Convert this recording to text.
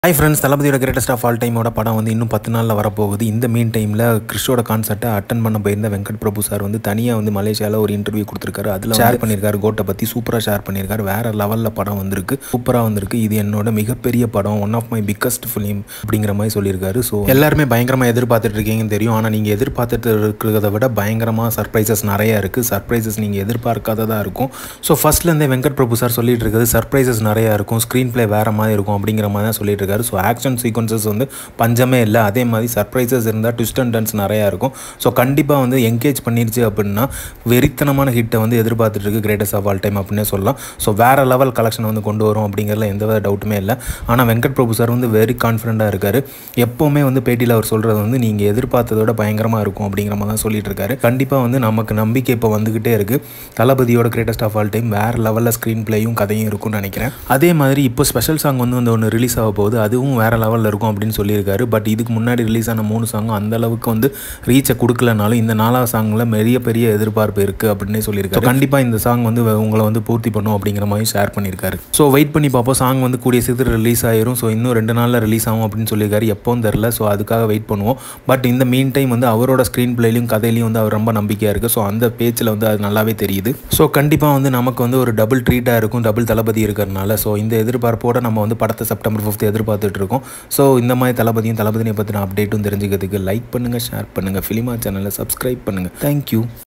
Hi friends, தளபதியோட greatest of all டைமோட படம் வந்து இன்னும் 10 நாளில் வரப்போகுது. இந்த மீன் டைமில் கிறிஷோட கான்சர்ட்டை அட்டன் பண்ண போயிருந்த வெங்கட் பிரபு சார் வந்து தனியாக வந்து மலேசியாவில் ஒரு இன்டர்வியூ கொடுத்துருக்காரு. அதில் ஷேர் பண்ணியிருக்காரு, கோட்டை பற்றி சூப்பராக ஷேர் பண்ணியிருக்காரு. வேறு லெவலில் படம் வந்திருக்கு, சூப்பராக வந்திருக்கு. இது என்னோட மிகப்பெரிய படம், one of my biggest film அப்படிங்கிற மாதிரி சொல்லியிருக்காரு. ஸோ எல்லாருமே பயங்கரமாக எதிர்பார்த்துட்டு இருக்கீங்கன்னு தெரியும். ஆனால் நீங்கள் எதிர்பார்த்துட்டு இருக்கிறத விட பயங்கரமாக சர்ப்ரைசஸ் நிறையா இருக்குது. சர்ப்ரைசஸ் நீங்கள் எதிர்பார்க்காததாக இருக்கும். ஸோ ஃபர்ஸ்ட்லேருந்தே வெங்கட் பிரபு சார் சொல்லிட்டு இருக்கிறது சர்ப்ரைசஸ் நிறையா இருக்கும், ஸ்க்ரீன் பிளே வேறு மாதிரி இருக்கும் அப்படிங்கிற மாதிரி தான் சொல்லிட்டு இருக்காரு. ஸோ ஆக்ஷன் சீக்வன்சஸ் வந்து பஞ்சமே இல்லை. அதே மாதிரி சர்ப்ரைசஸ் இருந்தால் ட்விஸ்ட் அண்ட் டர்ன்ஸ் நிறையா இருக்கும். ஸோ கண்டிப்பாக வந்து என்கேஜ் பண்ணிருச்சு அப்படின்னா வெறித்தனமான ஹிட்டை வந்து எதிர்பார்த்துட்டு இருக்கு கிரேட்டஸ்ட் ஆஃப் ஆல் டைம் அப்படின்னே சொல்லலாம். ஸோ வேறு லெவல் கலெக்ஷன் வந்து கொண்டு வரும் அப்படிங்கிறதுல எந்த டவுட்டுமே இல்லை. ஆனால் வெங்கட் பிரபு சார் வந்து வெரி கான்ஃபிடென்ட்டாக இருக்கார். எப்போவுமே வந்து பேட்டியில் அவர் சொல்கிறது வந்து நீங்கள் எதிர்பார்த்ததோட பயங்கரமாக இருக்கும் அப்படிங்கிற மாதிரி தான் சொல்லிட்டு இருக்காரு. கண்டிப்பாக வந்து நமக்கு நம்பிக்கை இப்போ வந்துக்கிட்டே இருக்குது. தளபதியோட கிரேட்டஸ்ட் ஆஃப் ஆல் டைம் வேறு லெவலில் ஸ்க்ரீன் பிளேயும் கதையும் இருக்கும்னு நினைக்கிறேன். அதே மாதிரி இப்போ ஸ்பெஷல் சாங் வந்து ஒன்று ரிலீஸ் ஆக போகுது, அதுவும் வேறு லெவலில் இருக்கும் அப்படின்னு சொல்லியிருக்காரு. பட் இதுக்கு முன்னாடி ரிலீஸ் ஆன 3 சாங்கும் அந்தளவுக்கு வந்து ரீச்சை கொடுக்கலனாலும் இந்த 4வது சாங்கில் பெரிய எதிர்பார்ப்பு இருக்குது அப்படின்னே சொல்லியிருக்காரு. கண்டிப்பாக இந்த சாங் வந்து உங்களை வந்து பூர்த்தி பண்ணும் அப்படிங்கிற மாதிரி ஷேர் பண்ணியிருக்காரு. ஸோ வெயிட் பண்ணி பார்ப்போம். சாங் வந்து கூடிய சீக்கிரம் ரிலீஸ் ஆயிரும். ஸோ இன்னும் 2 நாளில் ரிலீஸ் ஆகும் அப்படின்னு சொல்லியிருக்காரு. எப்போவும் தெரில. ஸோ அதுக்காக வெயிட் பண்ணுவோம். பட் இந்த மீன் டைம் வந்து அவரோட ஸ்க்ரீன் பிளேலையும் கதையிலையும் வந்து அவர் ரொம்ப நம்பிக்கையாக இருக்குது. ஸோ அந்த பேச்சில் வந்து அது நல்லாவே தெரியுது. ஸோ கண்டிப்பாக வந்து நமக்கு வந்து ஒரு டபுள் ட்ரீட்டாக இருக்கும், டபுள் தளபதி இருக்கிறனால. ஸோ இந்த எதிர்பார்ப்போடு நம்ம வந்து படத்தை செப்டம்பர் 5 எதிர்பார்த்துட்டு இருக்கோம். ஸோ இந்த மாதிரி தளபதியை பற்றின அப்டேட்டும் தெரிஞ்சுக்கிறதுக்கு லைக் பண்ணுங்கள், ஷேர் பண்ணுங்கள், ஃபிலிமா சேனலை சப்ஸ்கிரைப் பண்ணுங்கள். தேங்க்யூ.